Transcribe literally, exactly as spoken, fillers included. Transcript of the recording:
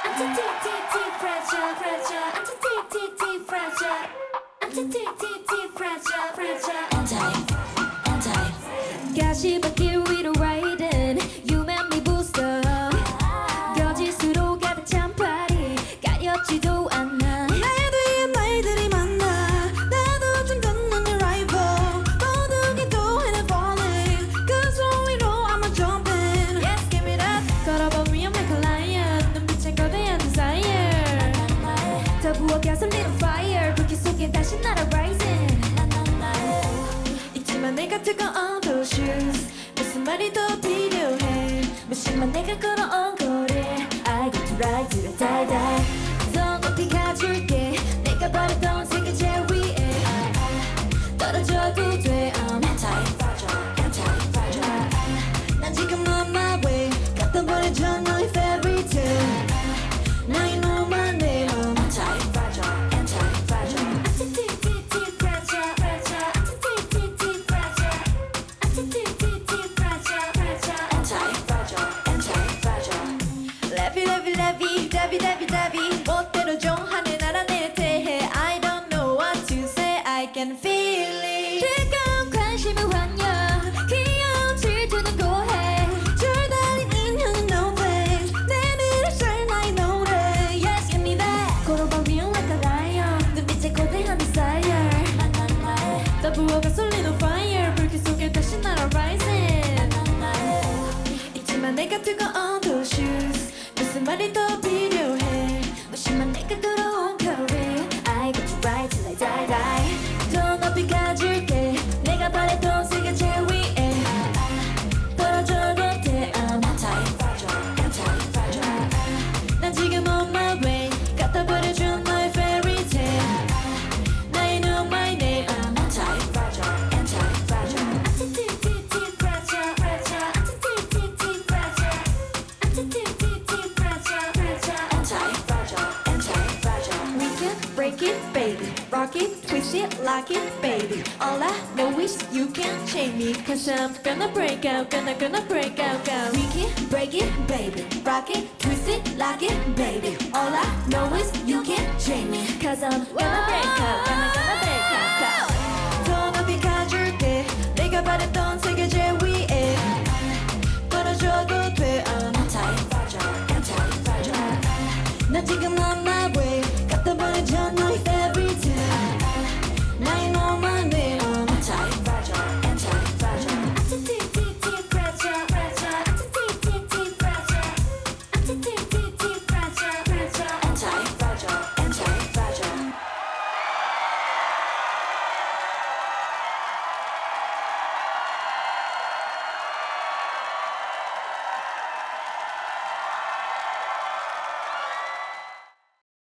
Anti-fragile, fragile, anti-fragile, anti-fragile, fragile, anti, anti. 가시밭길 위로 riding, you make me boost up. 거짓으로 가득 찬 party, 가렵지도 않아. 내 뒤에 말들이 많아. 나도 좀 듣는 네 rival. 모두기도 해내 falling. 그 소리로 I'm jumping. Yes, give me that. 걸어봐 위험 like a lion. 눈빛엔 거대한 desire. 더 부엌에서 little fire. 불길 속에 다시 날아 rising. 있지만 내가 뜨거운 those shoes. 무슨 말이 더 필요해. 무심한 내가 걸어온 거리. I got to ride to the die die. 더 높이 가줄게. 내가 바랬던 세계 제일 위에. 떨어져도 돼. I'm anti-fragile, anti-fragile. 난 지금 on my way. 갖다 버려줘 너의 fairy tale. Now you know my name. I'm anti-fragile, anti-fragile. Anti-fragile, fragile, anti-fragile, anti-fragile, fragile. Anti-fragile, anti-fragile. Levy, levy, levy, levy, levy, levy. 멋대로 정하는 나라 내 대해. I don't know what to say. I can feel it. 뜨거운 관심을 환영. 귀여운 질투는 고해. 줄다린 인형은 no thanks. 내 미래를 나의 노래. Yes, give me that. 걸어봐 위험 like a lion. 눈빛에 거대한 desire. 더 부어가 쏠리는 fire. 불길 속에 다시 날아 rising. 있지만 내가 뜨거운 those shoes. 무슨 말이 더 필요해. 무심한 내가 걸어온 career. I got to ride till I die die. 더 높이 가줄게. 내가 바랬던 세계 제일 위에. 떨어져도 돼. I'm Anti-fragile, anti-fragile. 난 지금 on my way. 갖다 버려준 너의 fairy tale. Now you know my name. I'm Anti-fragile, anti-fragile. anti-fragile, fragile, anti-fragile, anti-fragile, fragile. Anti-fragile, anti-fragile. We can break it, baby. Rock it, twist it, lock it, baby. All I know is you can't chain me. Cause I'm gonna break out, gonna, gonna break out, go. We can break it, baby. Rock it, twist it,